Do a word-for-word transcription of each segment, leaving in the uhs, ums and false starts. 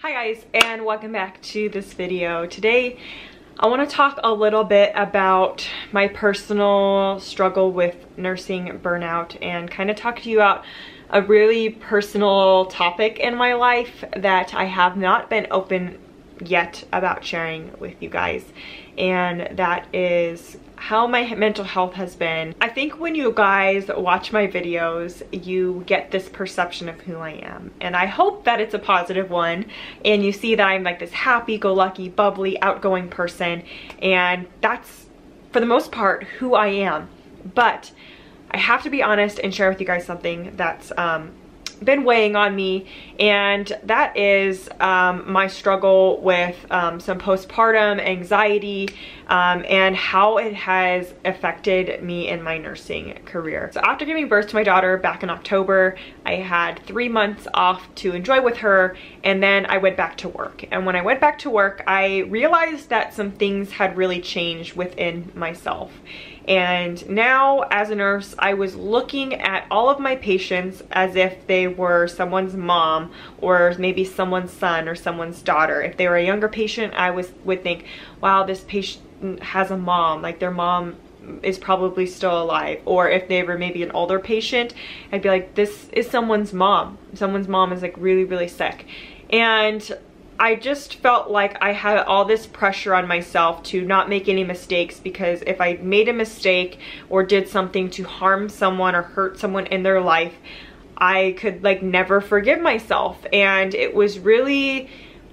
Hi guys, and welcome back to this video. Today I want to talk a little bit about my personal struggle with nursing burnout and kind of talk to you about a really personal topic in my life that I have not been open yet about sharing with you guys, and that is how my mental health has been. I think when you guys watch my videos, you get this perception of who I am, and I hope that it's a positive one, and you see that I'm like this happy-go-lucky, bubbly, outgoing person, and that's for the most part who I am. But I have to be honest and share with you guys something that's um, been weighing on me, and that is um, my struggle with um, some postpartum anxiety um, and how it has affected me in my nursing career. So after giving birth to my daughter back in October, I had three months off to enjoy with her, and then I went back to work. And when I went back to work, I realized that some things had really changed within myself. And now, as a nurse, I was looking at all of my patients as if they were someone's mom or maybe someone's son or someone's daughter. If they were a younger patient, I was would think, wow, this patient has a mom, like their mom is probably still alive. Or if they were maybe an older patient, I'd be like, this is someone's mom. Someone's mom is like really, really sick. And I just felt like I had all this pressure on myself to not make any mistakes, because if I made a mistake or did something to harm someone or hurt someone in their life, I could like never forgive myself. And it was really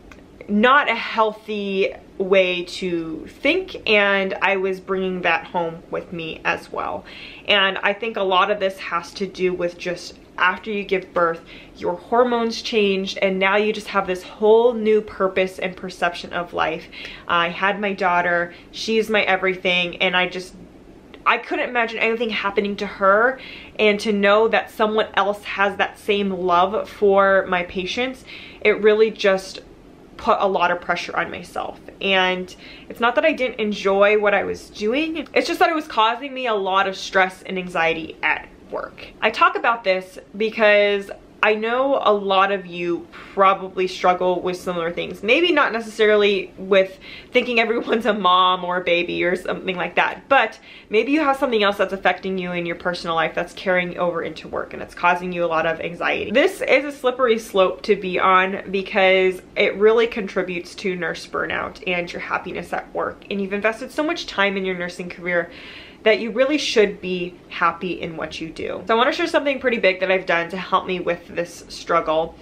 not a healthy way to think, and I was bringing that home with me as well. And I think a lot of this has to do with just after you give birth, your hormones changed, and now you just have this whole new purpose and perception of life. I had my daughter, she's my everything, and I just I couldn't imagine anything happening to her, and to know that someone else has that same love for my patients, it really just put a lot of pressure on myself. And it's not that I didn't enjoy what I was doing, it's just that it was causing me a lot of stress and anxiety at work. I talk about this because I know a lot of you probably struggle with similar things. Maybe not necessarily with thinking everyone's a mom or a baby or something like that, but maybe you have something else that's affecting you in your personal life that's carrying over into work, and it's causing you a lot of anxiety. This is a slippery slope to be on, because it really contributes to nurse burnout and your happiness at work. And you've invested so much time in your nursing career that you really should be happy in what you do. So I want to share something pretty big that I've done to help me with this struggle,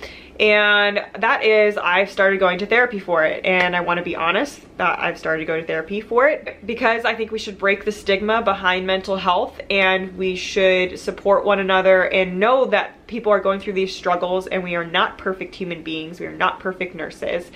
and that is I've started going to therapy for it. And I want to be honest that I've started to go to therapy for it because I think we should break the stigma behind mental health, and we should support one another and know that people are going through these struggles, and we are not perfect human beings. We are not perfect nurses,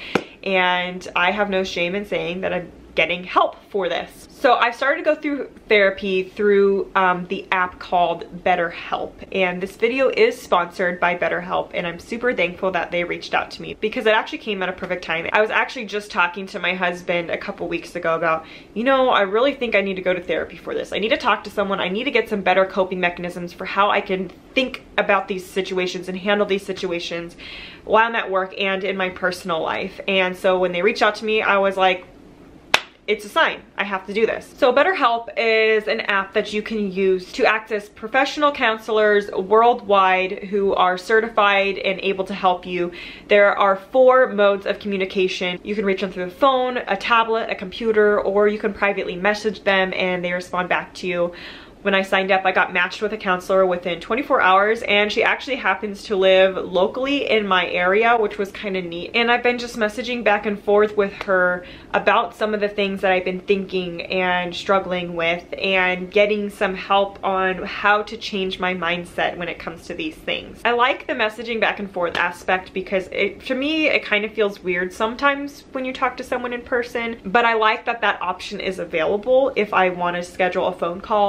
and I have no shame in saying that I'm getting help for this. So I've started to go through therapy through um, the app called BetterHelp, and this video is sponsored by BetterHelp, and I'm super thankful that they reached out to me because it actually came at a perfect time. I was actually just talking to my husband a couple weeks ago about, you know, I really think I need to go to therapy for this. I need to talk to someone. I need to get some better coping mechanisms for how I can think about these situations and handle these situations while I'm at work and in my personal life. And so when they reached out to me, I was like, it's a sign. I have to do this. So BetterHelp is an app that you can use to access professional counselors worldwide who are certified and able to help you. There are four modes of communication. You can reach them through the phone, a tablet, a computer, or you can privately message them and they respond back to you. When I signed up, I got matched with a counselor within twenty-four hours, and she actually happens to live locally in my area, which was kind of neat. And I've been just messaging back and forth with her about some of the things that I've been thinking and struggling with, and getting some help on how to change my mindset when it comes to these things. I like the messaging back and forth aspect because it, to me, it kind of feels weird sometimes when you talk to someone in person, but I like that that option is available if I want to schedule a phone call with her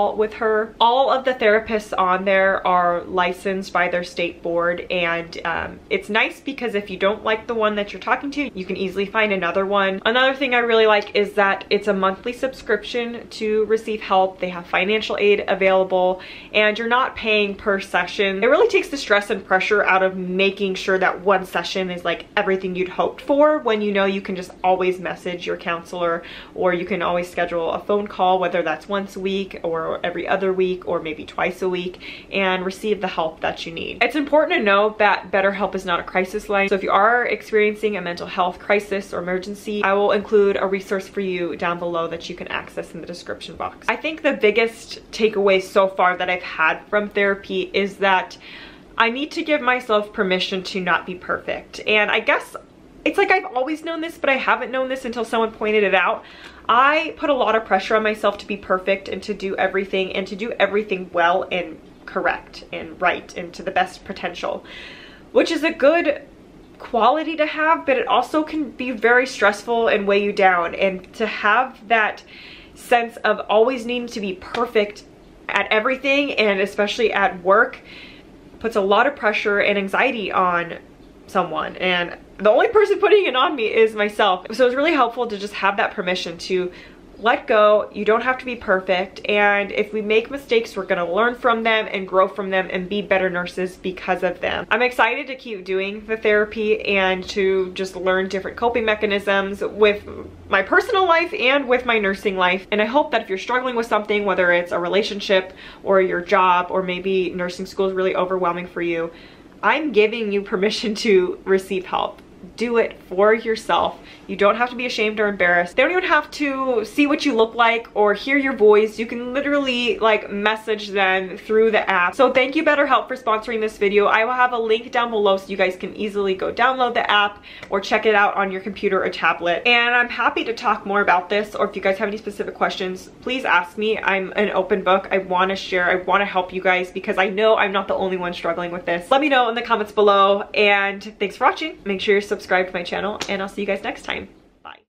her. All of the therapists on there are licensed by their state board, and um, it's nice because if you don't like the one that you're talking to, you can easily find another one. Another thing I really like is that it's a monthly subscription to receive help. They have financial aid available, and you're not paying per session. It really takes the stress and pressure out of making sure that one session is like everything you'd hoped for, when you know you can just always message your counselor, or you can always schedule a phone call, whether that's once a week or every other week or maybe twice a week, and receive the help that you need. It's important to know that BetterHelp is not a crisis line. So if you are experiencing a mental health crisis or emergency, I will include a resource for you down below that you can access in the description box. I think the biggest takeaway so far that I've had from therapy is that I need to give myself permission to not be perfect. And I guess it's like I've always known this, but I haven't known this until someone pointed it out. I put a lot of pressure on myself to be perfect and to do everything and to do everything well and correct and right and to the best potential, which is a good quality to have, but it also can be very stressful and weigh you down. And to have that sense of always needing to be perfect at everything, and especially at work, puts a lot of pressure and anxiety on someone, and the only person putting it on me is myself. So it's really helpful to just have that permission to let go. You don't have to be perfect, and if we make mistakes, we're gonna learn from them and grow from them and be better nurses because of them. I'm excited to keep doing the therapy and to just learn different coping mechanisms with my personal life and with my nursing life. And I hope that if you're struggling with something, whether it's a relationship or your job, or maybe nursing school is really overwhelming for you, I'm giving you permission to receive help. Do it for yourself. You don't have to be ashamed or embarrassed. They don't even have to see what you look like or hear your voice. You can literally like message them through the app. So thank you BetterHelp for sponsoring this video. I will have a link down below so you guys can easily go download the app or check it out on your computer or tablet. And I'm happy to talk more about this, or if you guys have any specific questions, please ask me. I'm an open book. I want to share. I want to help you guys because I know I'm not the only one struggling with this. Let me know in the comments below, and thanks for watching. Make sure you're subscribed to my channel, and I'll see you guys next time.